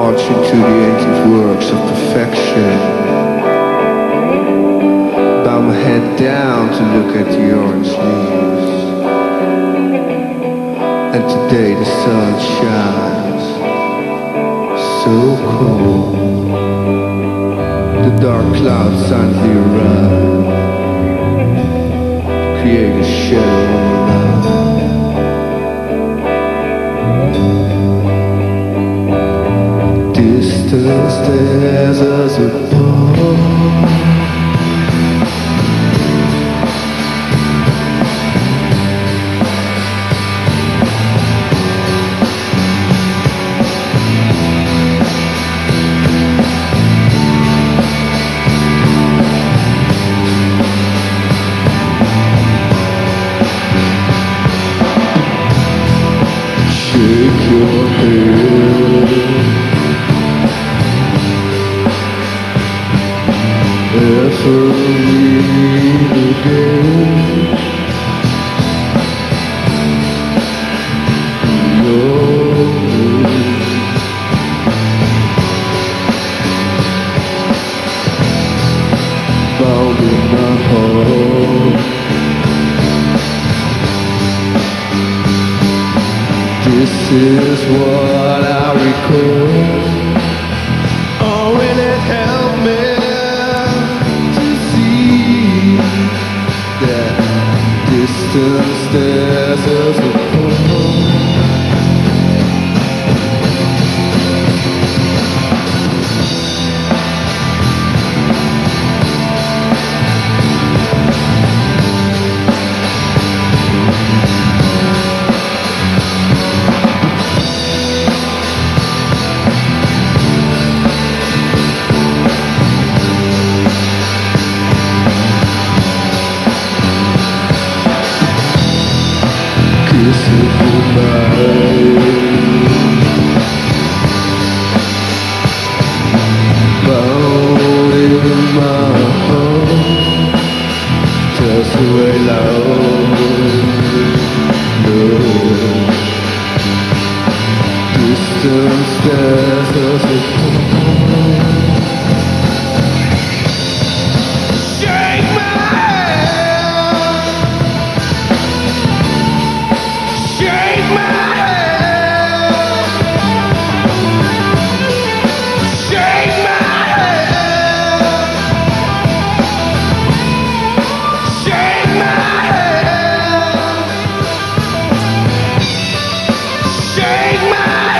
launch into the ancient works of perfection. Bow my head down to look at the orange leaves. And today the sun shines so cold. The dark clouds silently arrive, create a shadow on the night. Distance tears us apart. Shake your head. Every again. Bound in my heart. This is what I recall. Oh, will it help me to see that distance tears us apart? Kiss it goodbye. Bound in my heart, just way loud. No distance tears us apart. Shake my hand. Shake my hand. Shake my hand. Shake my hand. Shake my hand.